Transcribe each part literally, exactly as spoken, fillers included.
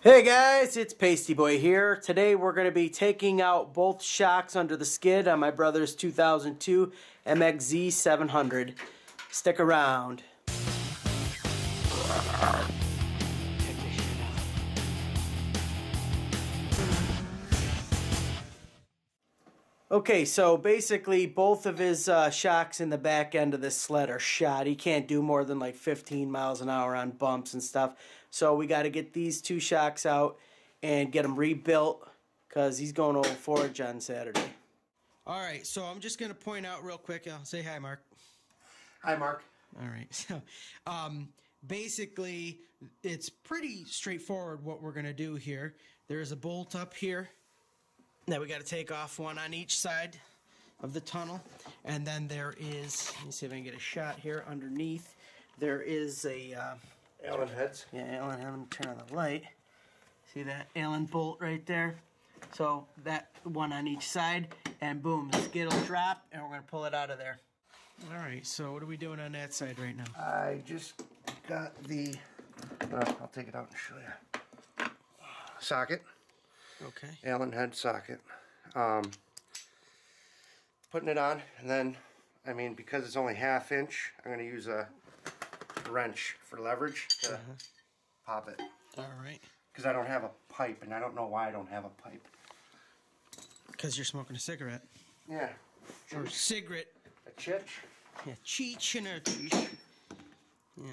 Hey guys, it's Pasty Boy here. Today we're going to be taking out both shocks under the skid on my brother's two thousand two M X Z seven hundred. Stick around. Okay, so basically both of his uh, shocks in the back end of this sled are shot. He can't do more than like fifteen miles an hour on bumps and stuff. So we got to get these two shocks out and get them rebuilt because he's going to Old Forge on Saturday. All right, so I'm just going to point out real quick. I'll say hi, Mark. Hi, Mark. All right, so um, basically it's pretty straightforward what we're going to do here. There's a bolt up here that we got to take off, one on each side of the tunnel, and then there is, let me see if I can get a shot here underneath. There is a uh, Allen heads. Yeah, Allen head. Let me turn on the light. See that Allen bolt right there? So that one on each side, and boom, the skid will drop, and we're gonna pull it out of there. All right. So what are we doing on that side right now? I just got the. Uh, I'll take it out and show you. Socket. Okay. Allen head socket. Um, putting it on, and then, I mean, because it's only half inch, I'm going to use a wrench for leverage to uh-huh. pop it. All right. Because I don't have a pipe, and I don't know why I don't have a pipe. Because you're smoking a cigarette. Yeah. Or a cigarette. A chitch. Yeah, cheech and a cheech. Yeah.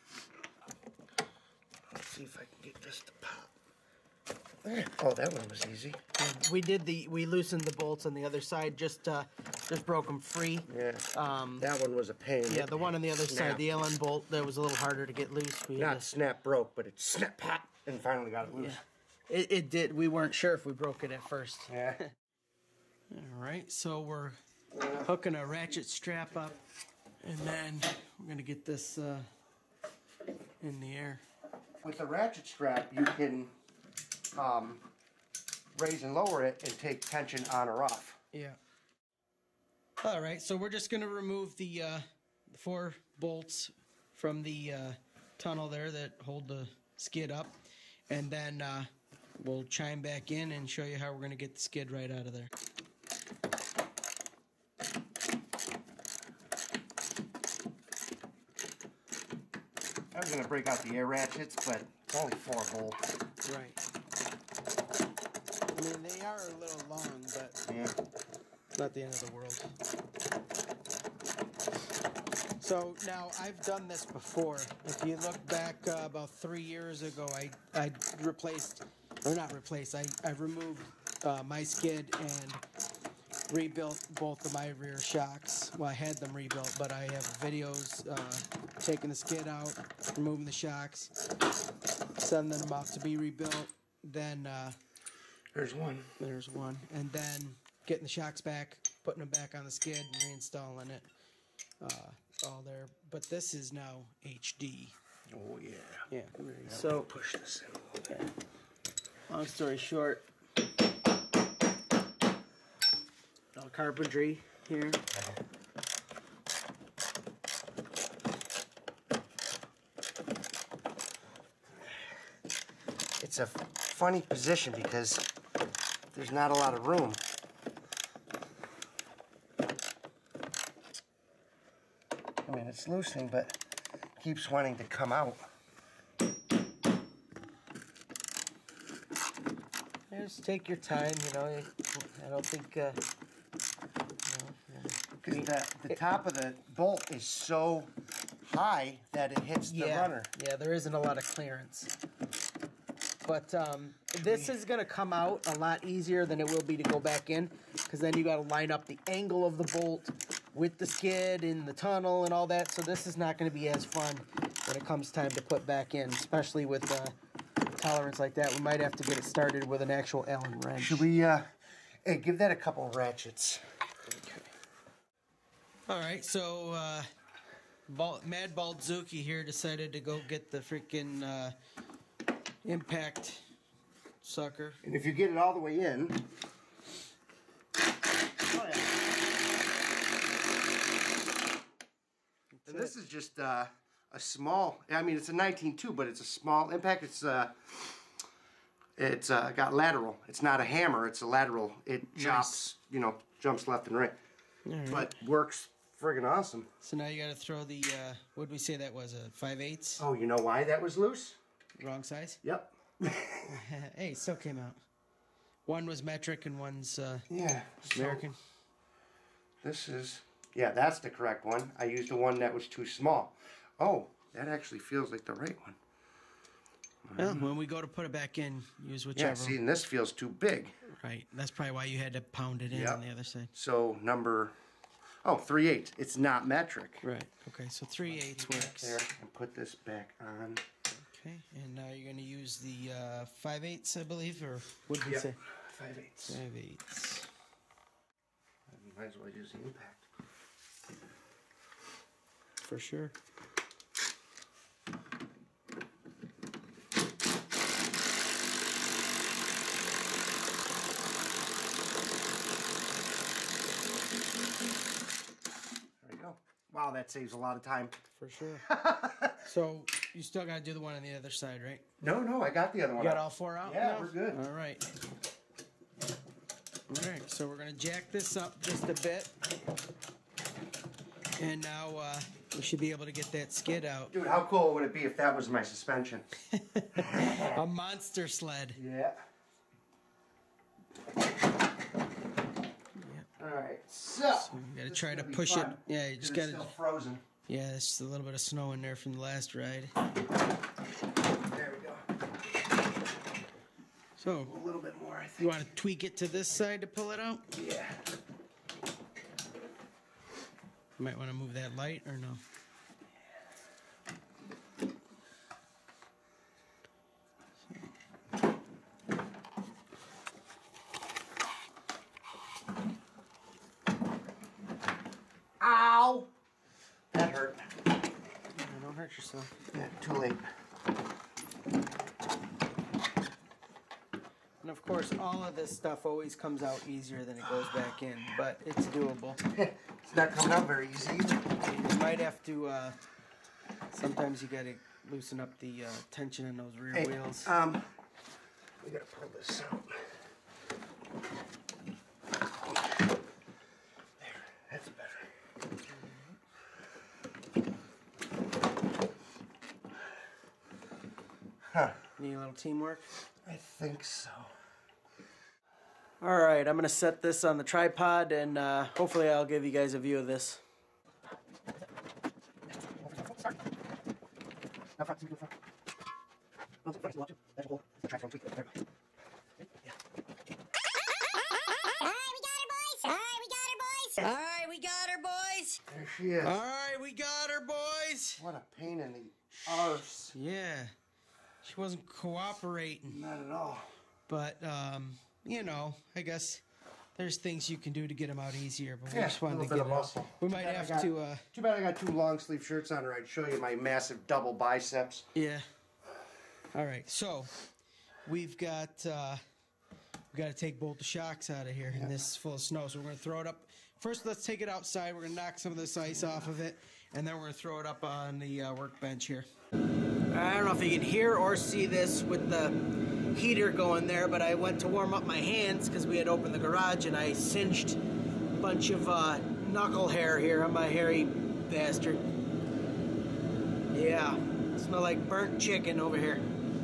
Let's see if I can get this to pop. Oh, that one was easy. And we did the we loosened the bolts on the other side, just uh, just broke them free. Yeah. Um, that one was a pain. Yeah, the one on the other snap. side, the Allen bolt, that was a little harder to get loose. We Not to, snap broke, but it snap pop and finally got it loose. Yeah. It, it did. We weren't sure if we broke it at first. Yeah. All right, so we're hooking a ratchet strap up, and then we're gonna get this uh, in the air. With the ratchet strap, you can um, raise and lower it and take tension on or off. Yeah. All right, so we're just gonna remove the, uh, the four bolts from the uh, tunnel there that hold the skid up, and then uh, we'll chime back in and show you how we're gonna get the skid right out of there. I was going to break out the air ratchets, but it's only four bolts. Right. I mean, they are a little long, but yeah. It's not the end of the world. So now I've done this before. If you look back uh, about three years ago, I, I replaced, or not replaced, I, I removed uh, my skid and rebuilt both of my rear shocks. Well, I had them rebuilt, but I have videos uh, taking the skid out, removing the shocks, sending them out to be rebuilt. Then uh, there's one. There's one, and then getting the shocks back, putting them back on the skid, and reinstalling it. Uh, all there, but this is now H D. Oh yeah. Yeah. Now so push this in a little bit. Long story short. Carpentry here. It's a funny position because there's not a lot of room. I mean, it's loosening, but keeps wanting to come out. Just take your time, you know. I don't think. Uh, Because the, the top of the bolt is so high that it hits the yeah, runner. Yeah, there isn't a lot of clearance. But um, this is going to come out a lot easier than it will be to go back in, because then you got to line up the angle of the bolt with the skid in the tunnel and all that. So this is not going to be as fun when it comes time to put back in, especially with uh, tolerance like that. We might have to get it started with an actual Allen wrench. Should we uh, hey, give that a couple of ratchets? All right, so uh, Bal Mad Baldzuki here decided to go get the freaking uh, impact sucker. And if you get it all the way in, oh yeah. And this is just uh, a small. I mean, it's a nineteen two, but it's a small impact. It's uh, It's uh, got lateral. It's not a hammer. It's a lateral. It chops, you know, jumps left and right. right. But works friggin' awesome. So now you got to throw the, uh, what did we say that was, a five eighths? Oh, you know why that was loose? Wrong size? Yep. Hey, it still came out. One was metric and one's uh, yeah, American. So this is, yeah, that's the correct one. I used the one that was too small. Oh, that actually feels like the right one. Well, when we go to put it back in, use whichever. Yeah, see, and this feels too big. Right. That's probably why you had to pound it in yep. on the other side. So number, oh, three eighths. It's not metric. Right. Okay, so three eighths works. There, and put this back on. Okay, and now you're going to use the uh, five eighths, I believe, or what did we yep. say? five eighths. five eighths. Might as well use the impact. For sure. Wow, that saves a lot of time. For sure. So, you still got to do the one on the other side, right? No, no, I got the other one You got out. all four out? Yeah, now? we're good. All right. All right, so we're going to jack this up just a bit. And now uh, we should be able to get that skid out. Dude, how cool would it be if that was my suspension? A monster sled. Yeah. Alright, so, so you gotta try to push fun. it. Yeah, you just gotta. It's still frozen. Yeah, there's just a little bit of snow in there from the last ride. There we go. So a little bit more, I think. You want to tweak it to this side to pull it out? Yeah. You might want to move that light or no. Ow! That hurt. Yeah, don't hurt yourself. Yeah, too late. And of course, all of this stuff always comes out easier than it goes back in, but it's doable. It's not coming out very easy either. You might have to, uh, sometimes you gotta loosen up the uh, tension in those rear hey, wheels. Um, we gotta pull this out. That's better. Huh. Need a little teamwork? I think so. All right, I'm going to set this on the tripod, and uh, hopefully I'll give you guys a view of this. All right, we got her, boys. There she is. All right, we got her, boys. What a pain in the arse. Yeah, she wasn't cooperating. Not at all. But, um, you know, I guess there's things you can do to get them out easier. But we Yeah, just wanted a to little get bit of muscle. We might Too have bad I got- to. Uh, Too bad I got two long sleeve shirts on, or I'd show you my massive double biceps. yeah. All right, so we've got uh, we got to take both the shocks out of here, and this is full of snow. So we're gonna throw it up. First, let's take it outside. We're gonna knock some of this ice off of it, and then we're gonna throw it up on the uh, workbench here. I don't know if you can hear or see this with the heater going there, but I went to warm up my hands because we had opened the garage, and I cinched a bunch of uh, knuckle hair here on my hairy bastard. Yeah, smell like burnt chicken over here.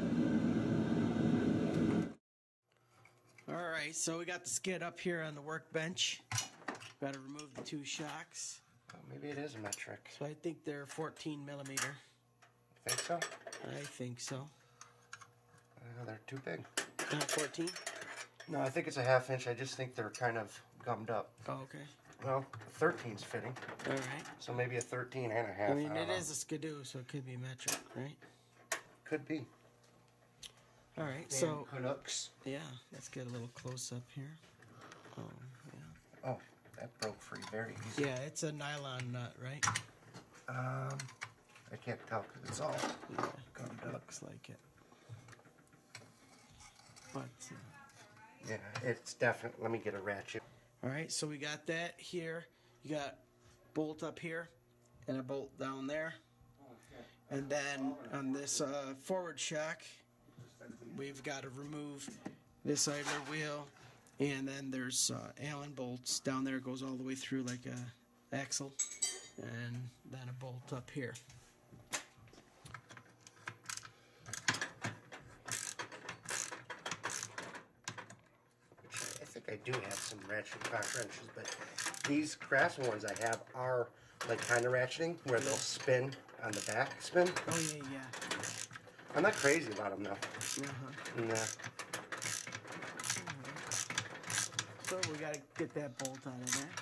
All right, so we got the skid up here on the workbench. Got to remove the two shocks. Oh, maybe it is a metric. So I think they're fourteen millimeter. You think so? I think so. Uh, they're too big. Not fourteen? No, I think it's a half inch. I just think they're kind of gummed up. Oh, okay. Well, thirteen's fitting. All right. So maybe a thirteen and a half. I mean, I it know. is a skidoo, so it could be metric, right? Could be. All right, Damn so Canucks. yeah, let's get a little close up here. Oh, yeah. Oh, that broke free very easy. Yeah, it's a nylon nut, right? Um, I can't tell because it's all Yeah, gummed up. looks like it. But uh, Yeah, it's definitely. Let me get a ratchet. all right, so we got that here. You got bolt up here and a bolt down there. And then on this uh, forward shock, we've got to remove this idler wheel, and then there's uh, Allen bolts down there. It goes all the way through like a axle, and then a bolt up here. I think I do have some ratchet cock wrenches, but these Craftsman ones I have are like kind of ratcheting, where they'll spin on the back spin. Oh yeah, yeah. I'm not crazy about them though. Uh-huh. Nah. So we gotta get that bolt out of there.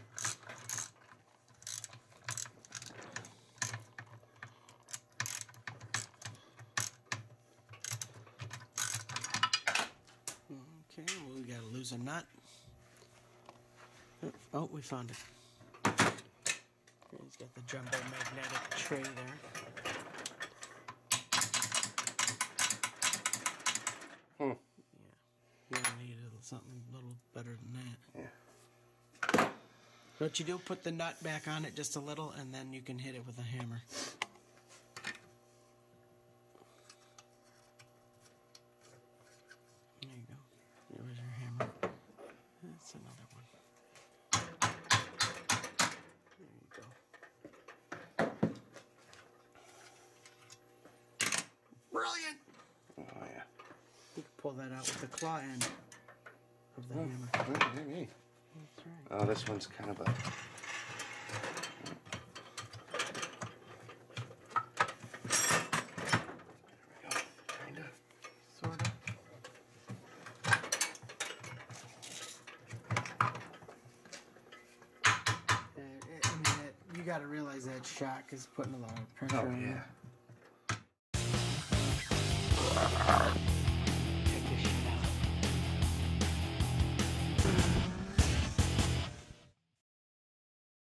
Okay, well, we gotta lose a nut. Oh, we found it. He's got the jumbo magnetic tray there. Hmm. Yeah, you need something a little better than that. Yeah. What you do, put the nut back on it just a little, and then you can hit it with a hammer. There you go. There's your hammer. That's another one. There you go. Brilliant! Oh yeah. You can pull that out with the claw end of the Oh, hammer. right, right, right. That's right. Oh, this one's kind of a... Sort of. Uh, it, I mean, it, you got to realize that shock is putting a lot of pressure Oh, on yeah. you.